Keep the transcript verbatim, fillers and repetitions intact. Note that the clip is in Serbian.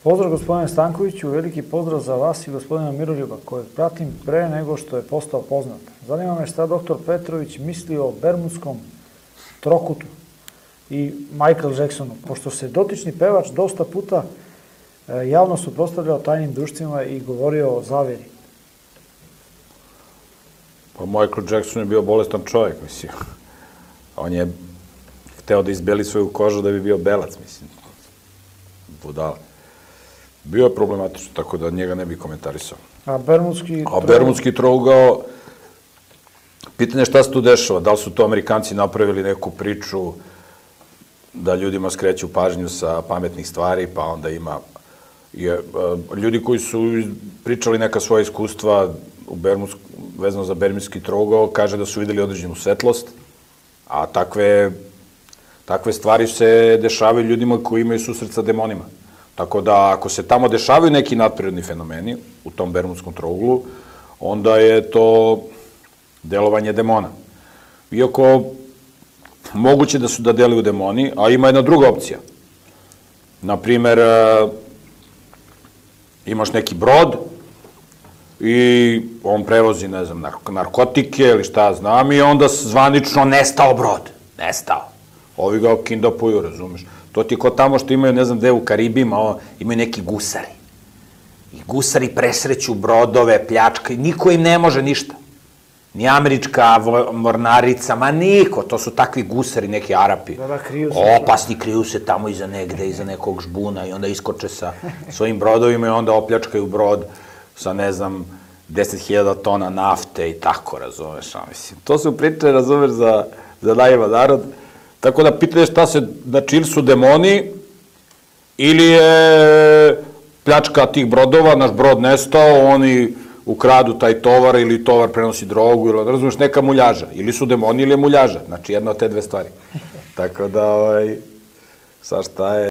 Pozdrav gospodine Stankoviću, veliki pozdrav za vas i gospodina Miroljuba, kojeg pratim pre nego što je postao poznat. Zanima me šta doktor Petrović misli o Bermudskom trokutu i Michael Jacksonu, pošto se dotični pevač dosta puta javno suprotstavljao tajnim društvima i govorio o zaveri. Pa Michael Jackson je bio bolestan čovjek, mislim. On je hteo da izbeli svoju kožu da bi bio belac, mislim. Budala. Bio je problematično, tako da njega ne bi komentarisao. A Bermudski... A Bermudski trougao, pitanje šta se tu dešava, da li su to Amerikanci napravili neku priču da ljudima skreću pažnju sa pametnih stvari, pa onda ima ljudi koji su pričali neka svoja iskustva vezano za Bermudski trougao, kaže da su videli određenu svetlost, a takve takve stvari se dešavaju ljudima koji imaju susret sa demonima. Tako da, ako se tamo dešavaju neki nadprirodni fenomeni u tom Bermudskom trouglu, onda je to delovanje demona. Iako moguće da su da deluju demoni, a ima jedna druga opcija. Naprimer, imaš neki brod i on prevozi, ne znam, narkotike ili šta znam, i onda zvanično nestao brod. Nestao. Ovi ga kindapuju, razumeš? To ti je ko tamo što imaju, ne znam gde, u Karibima, imaju neki gusari. I gusari presreću brodove, pljačka, niko im ne može ništa. Ni američka mornarica, ma niko, to su takvi gusari, neki Arapi. Opasni, kriju se tamo iza negde, iza nekog žbuna i onda iskoče sa svojim brodovima i onda opljačkaju brod sa, ne znam, deset hiljada tona nafte i tako, razumeš? To su priče, razumeš, za naivan narod. Tako da pitanje šta se, znači ili su demoni, ili je pljačka tih brodova, naš brod nestao, oni ukradu taj tovar ili tovar prenosi drogu, ili razumiješ, neka muljaža. Ili su demoni ili je muljaža. Znači jedna od te dve stvari. Tako da, ovaj, sad šta je...